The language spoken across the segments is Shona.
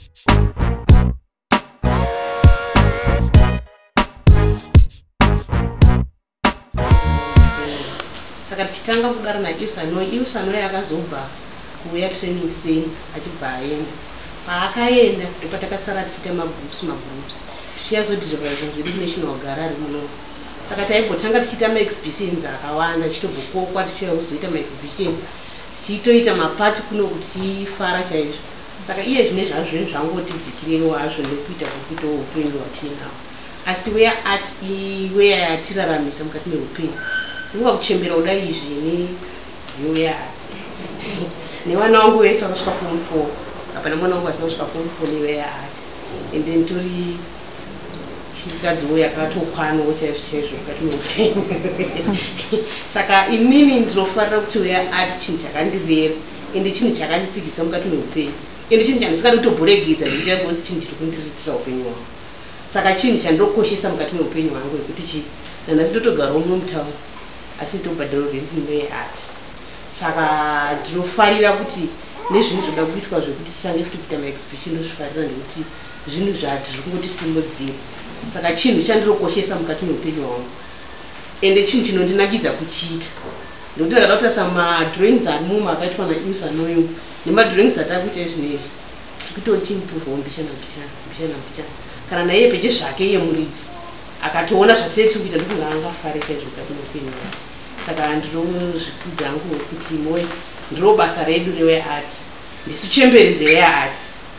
Saka tichitanga kudaro naIusano yakazobva kuweya training center achibva aenda. Paakaenda ndopatakasara tichiita magroups tichiyazodhirivha zvinhu zvedu National Gallery muno. Saka taimbotanga tichiita maexhibitions akawanda, tichitobvokokwa tichizoita maexhibition tichitoita mapati kuno kuti tifara chaizvo. Saka iye zvine zvazvo zvinhu zvangotidzikirewo hazvo nekuita kwekuitawo upenyu hwatinawo. Asi Weya Art iweya yatiraramisa mukati meupenyu. Ndinga kuchembera kudai izvi neWeya Art. Nevana vangu vese vakasvika form 4. Hapana mwana wangu asina kusvika form 4 neWeya Art. And then tori chikadziwo yakatokwanawo chaizvo mukati meupenyu. Saka inini ndinofarira kuti Weya Art chinhu chakandirera ende chinhu chakanditsigisa mukati meupenyu. Ende chinhu chandisingadi kutoboregedza ndichagosi chinhu chiri kundiritira upenyu hwangu. Saka chinhu chandinokoshesa mukati meupenyu hwangu ekuti nanhasi ndotogarawo muno mutauni asi ndobhadharo reweya Art. Saka ndinofarira kuti nezvinhu zvoda kuitwa zvekuti tisange futi kuita maexhibition ndozvifarira nekuti zvinhu zviri kungotisimudzira. Saka chinhu chandinokoshesa mukati meupenyu hwangu ende chinhu chinondinakidza kuchiita. Ndokuti ndakada kutarisa madrawings ari mumo akaitwa naIusanoyo nemadrawings atakuita izvinezvi tikutochimupuvhawo mbichana kana naiye peche zvake iye muridzi akatoona zvatiri kuita ndokunga angafarika izvo mukati meupenyu hwangu. Saka ndinozvikudza hangu kuti moi ndiro basa redu reWeya Art, ndisu chemberi dzeWeya Art.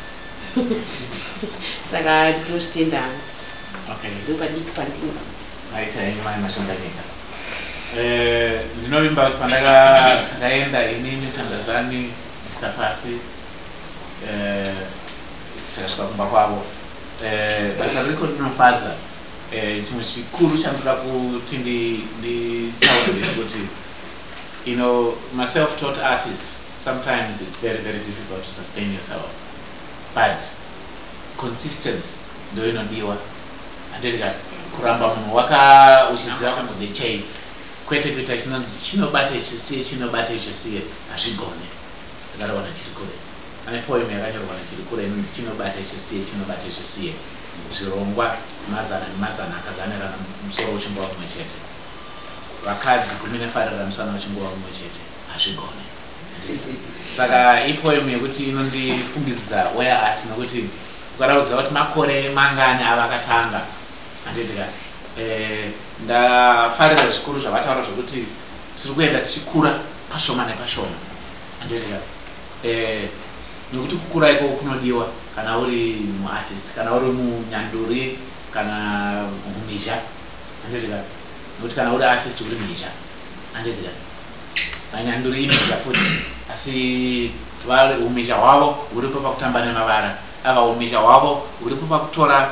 Saka ndinozvitenda hangu. Okay. Ndopadiki pandini. Aita yenyu mai mashonganyika. Ndinovimba kuti pandakaenda inini Tanzania Mr. Pasi takasvika kumba kwavo. Basa riko rinofadza. Chimwe chikuru chandinoda kuti nditaure kuti my self-taught artists, sometimes it's very, very difficult to sustain yourself, but consistency ndio inodiwa. Andika kuramba munhu uchiziva kuti the chain kwete kuita chinonzi chinobata ichisiye hazvigone. Ndakaona chiri kure. Ane poem yakanyorwa chiri kure inonzi chinobata ichisiye. Zvirongwa mazana nemazana akazanirana musoro wechingwa mumwe chete. Vakadzi 14 musana wechingwa mumwe chete hazvigone. Saka ipoem yekuti inondifungidzira Weya Art nokuti ukaraudza kuti makore mangani avakatanga. Anditika ndafarira zvikuru zvavataura zvokuti tiri kuenda tichikura pashoma nepashoma. Anditika nekuti kukura iko kunodiwa kana uri muartist, kana uri munyanduri, kana mumhizha. Anditika nekuti kana uri artist uri mhizha. Anditika manyanduri imhizha futi, asi umhizha hwavo uripo pakutamba nemavara. Ava umhizha hwavo uripo pakutora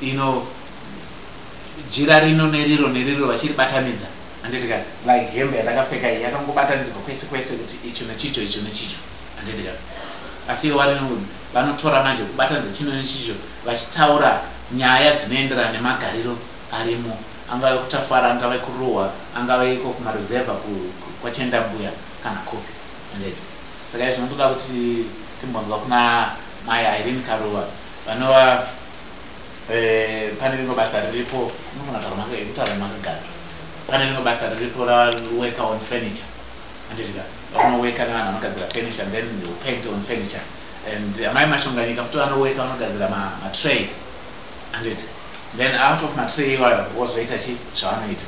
jira rino neriro vachiribatanidza. Anditika like hembe yatakapfeka iyi yakangobatanidzwa kwese kuti icho nechicho. Anditika asi vanotora manje kubatanidza chino nechicho vachitaura nyaya dzinoenderana nemagariro arimo, angave kutafara, angave kurohwa, angave iko kumaruzevha kwachenda mbuya kana kopi. Anditi saka izvi ndinoda kuti timbonzwa kuna mai Irene Karuva vanova pane rimwe basa riripo kutaura makagara. Pane rimwe basa riripo raWeya on furniture. Anditika vanoweka nevanhu vanogadzira furniture and then they will paint on furniture. And amai mashonganyika futi vanoweka vanogadzira matray. And then out of matray wozoita chi zvavanoita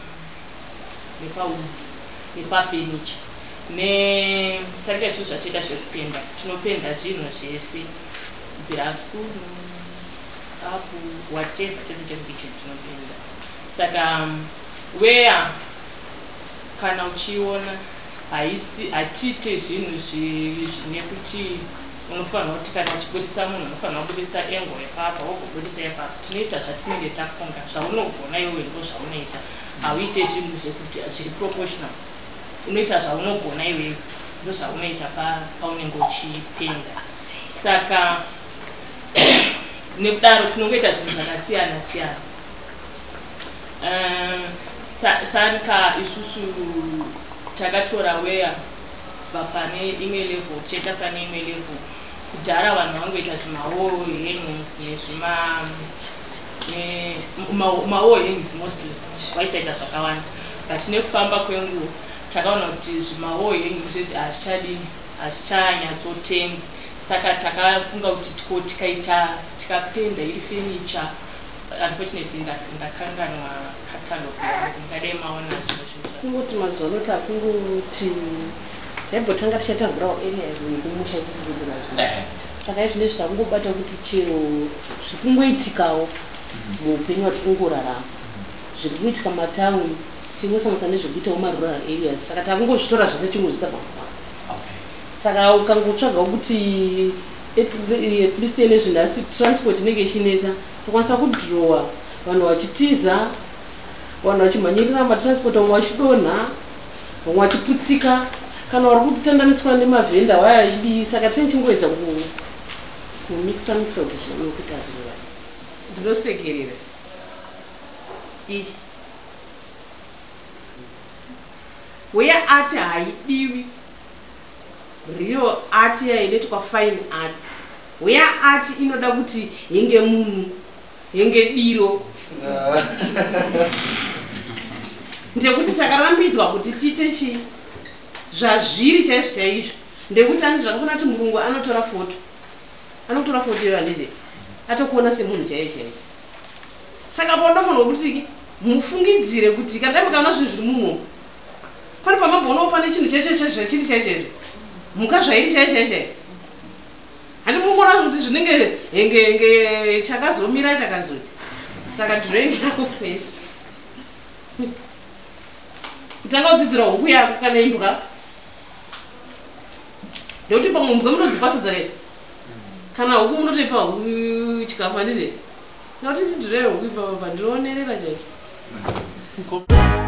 nepafurniture saka isusu zvatiita zvekupenda tinopenda zvinhu zvese bhiraskuru apu whatever chese chekukicheni tinopenda. Saka Weya kana uchiona hatiite zvinhu zvine kuti unofanira kuti kana uchibudisa munhu unofanira kubudisa engo yapapa wogobudisa yapapa. Tinoita zvatinenge tafunga, zvaunogona iwewe ndo zvaunoita. Hauite zvinhu zvekuti zviri proportional. Unoita zvaunogona iwewe ndo zvaunoita paunenge uchipenda. Saka nekudaro tinongoita zvinhu zvakasiyana siyana. Saka isusu takatora Weya kubva pane imwe level tichienda pane imwe level. kudhara vanhu vangoita zvimawall hangings nezvimawall hangings mostly vaisaita zvakawanda, but nekufamba kwenguva takaona kuti zvimawall hangings izvi hazvichanyatsotengi, saka takafunga kuti tikapenda iri furniture. Unfortunately ndakanganwa catalog ndingadai maona zvinhu kungoti mazuva ano takungoti taibotanga tichatavhurawo areas yekumusha kudzidzira zvinhu, saka izvinezvi takungobata kuti chero zvikungoitikawo muupenyu watikungorarama zviri kuitika matawuni tichingosanganisa nezvekuitawo marural areas, saka takungozvitora zvese tingozviita pamwe. Saka ukangotsvagawo kuti at least nezvinhu asi transport inenge ichinetsa tokwanisa kudhirowa vanhu vachitiza, vanhu vachimhanyirira matransport, vamwe vachidonha, vamwe vachiputsika, kana vari kutandaniswa nemavhenda waya achidii. Saka tine chingoedza kumixa kuti zvinokuita zviva ndinosekerera ichi Weya Art haidiwi real art yainoitwa fine art. Weya Art inoda kuti henge munhu, henge diro. Ndekuti takarambidzwa kuti tiite zvazviri chaizvo chaizvo, ndekuti hanzi zvakafana kuti murungu anotora foto yevanede atokuona semunhu chaiye chaiye. Saka pandofanirwa kuti mufungidzire kuti kana dai mukaona zvinhu zviri mumo, pane pamabhonawo pane chinhu chiri chaizvo muka zvairi chaizvo. Hati mungoona kuti zvinenge henge chakazomira chakazoti. Saka drawing yako face kutanga kudzidzira huku yako kana imbwa, ndekuti pamwe mbwa munodzipasudza here, kana huku munotoipa huku chikafu handiti, ngauti ndidhirewe huku ipapa ndinonerera chaizvo.